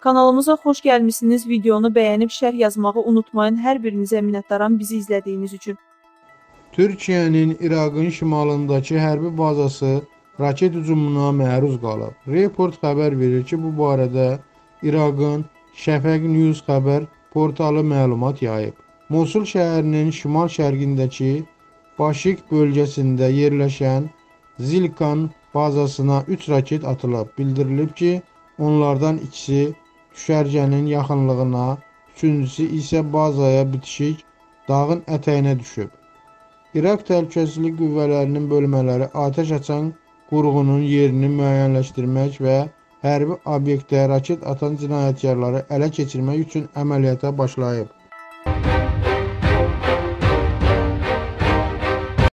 Kanalımıza xoş gəlmişsiniz. Videonu bəyənib şərh yazmağı unutmayın. Hər birinizə minnətdaram bizi izlədiyiniz üçün. Türkiyənin İraqın şimalındakı hərbi bazası raket hücumuna məruz qalıb. Report xəbər verir ki, bu barədə İraqın Şəfəq News xəbər portalı məlumat yayıb. Mosul şəhərinin şimal-şərqindəki Başik bölgəsində yerləşən Zilkan bazasına 3 raket atılıb. Bildirilib ki, onlardan ikisi düşərgənin yaxınlığına, üçüncüsü isə bazaya bitişik dağın ətəyinə düşüb. İraq Təhlükəsizlik Qüvvələrinin bölmələri atəş açan qurğunun yerini müəyyənləşdirmək və hərbi obyektə raket atan cinayətkarları ələ keçirmək üçün əməliyyata başlayıb.